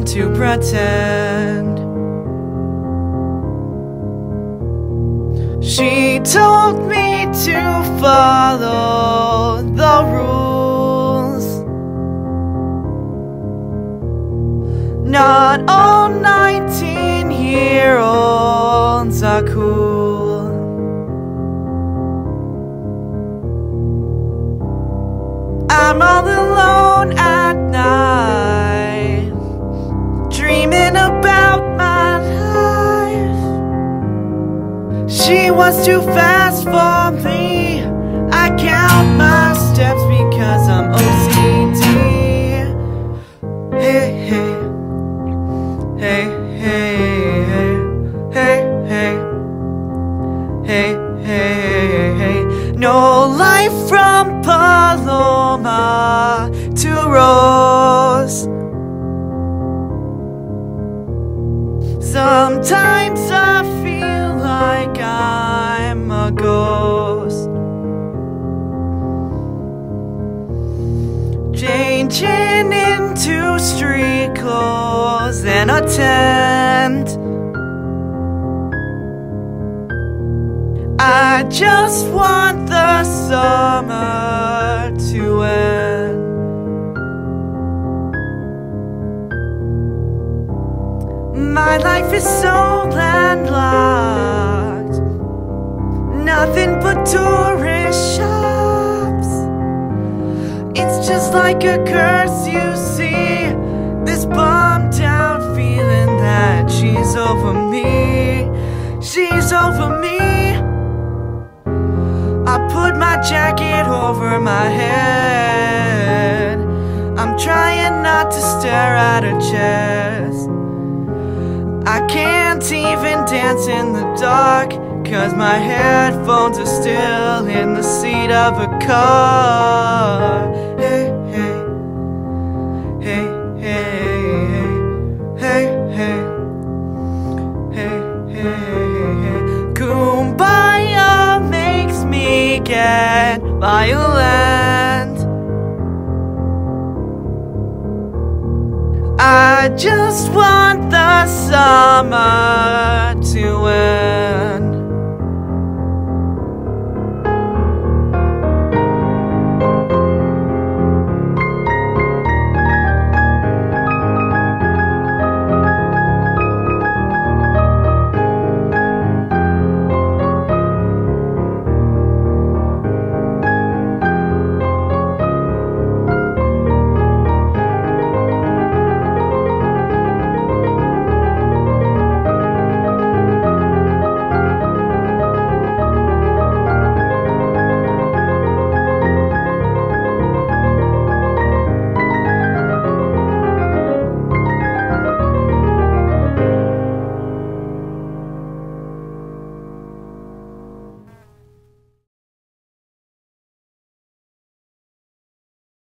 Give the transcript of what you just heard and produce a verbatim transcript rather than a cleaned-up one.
to pretend. She told me to follow the rules. Not all nineteen-year-olds are cool. I'm all alone at night, dreaming about my life. She was too fast for me. I count my steps because I'm O C D. Hey, hey, hey, hey, hey, hey, hey, hey, hey, hey. No life from Paloma to Rose. Sometimes I feel like I'm a ghost, changing into street clothes and a tent. I just want the summer to end. My life is so landlocked, nothing but tourist shops. It's just like a curse, you see, this bummed out feeling that she's over me. She's over me. I put my jacket over my head. I'm trying not to stare at her chest. I can't even dance in the dark, 'cause my headphones are still in the seat of a car. Hey, hey, hey, hey, hey, hey, hey, hey, hey. Kumbaya makes me get violent. I just want the summer to end.